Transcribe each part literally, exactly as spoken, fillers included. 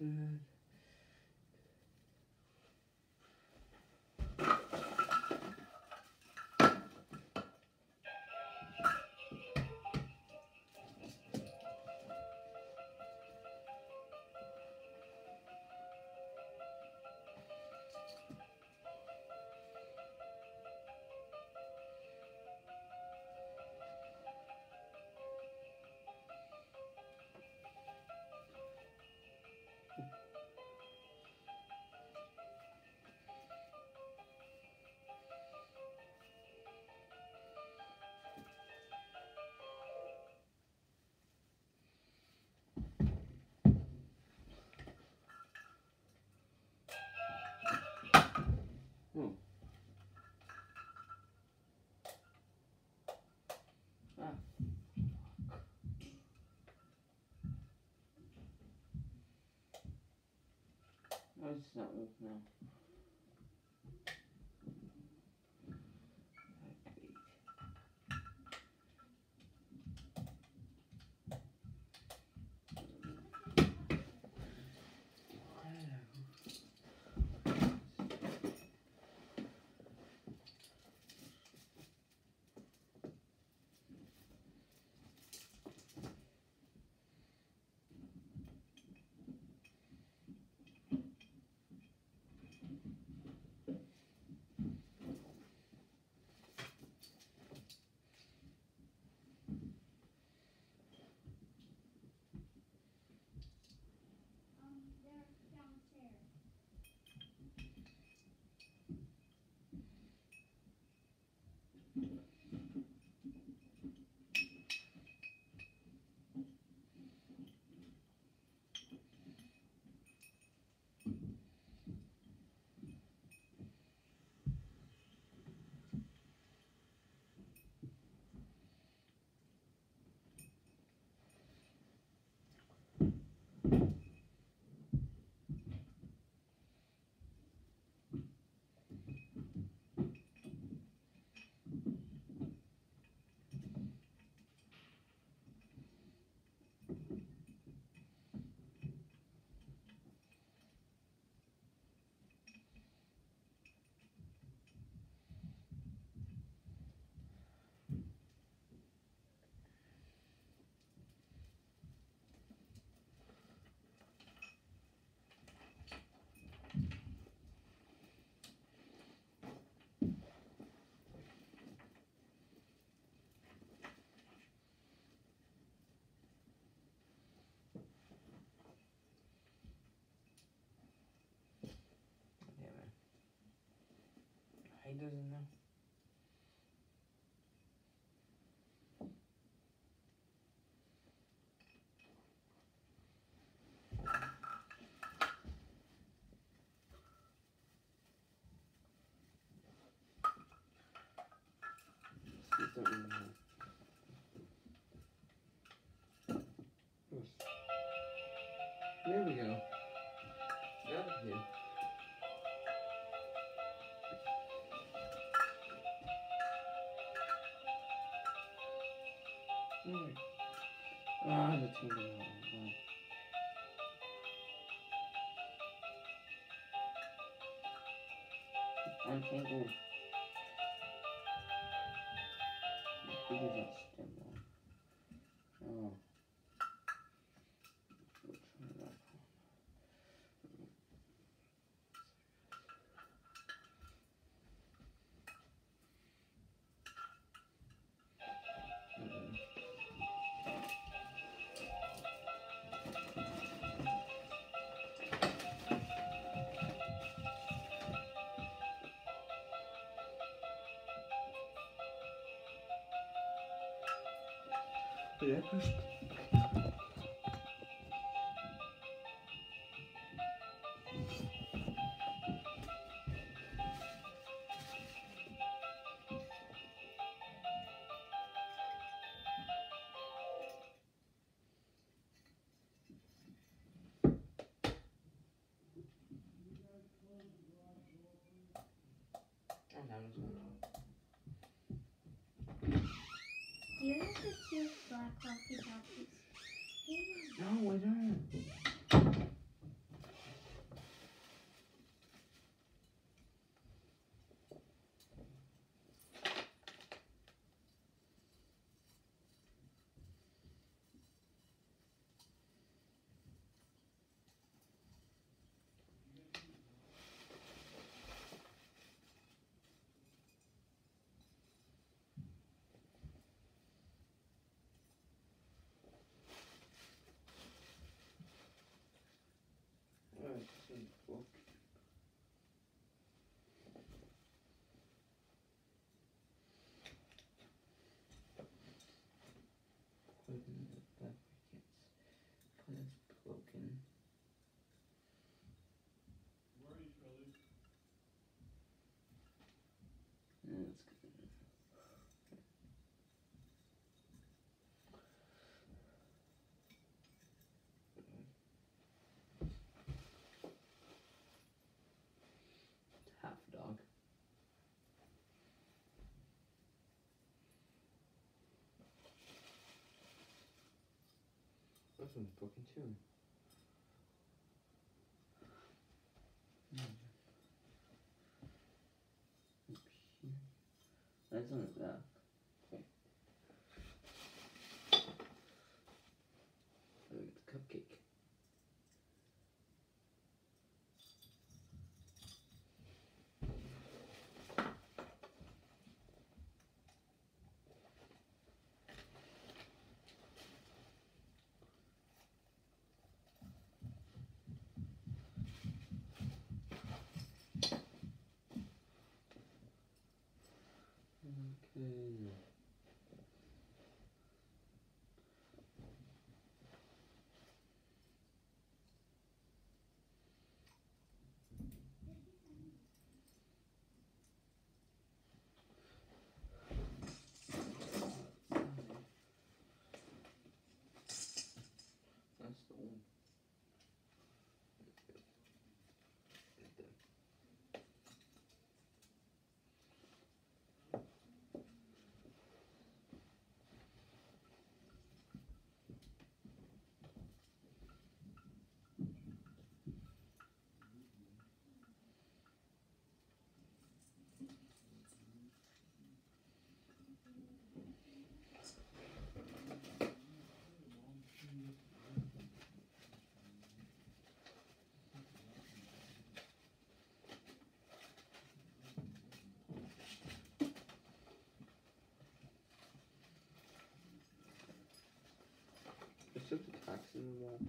good. Hmm. Ah. No, it's not working now. He doesn't know. He doesn't really know. There we go. Got it here. Alright. Ah, the tingle. Untangle. Who does that stem on? Oh. We'll try that one. Yeah, push. Oh, that was good. Do you have the two black walkie talkies? No, I don't. open the book. Put it in the back brackets. But it's broken. Where are you, Charlie? Yeah, that's good. Half dog. This one's broken too. That's on the back. Okay. Look at the cupcake. Okay. That's the one. Right there. There's just a tax in the wall.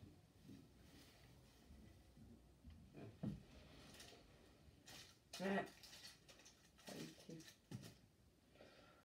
Yeah.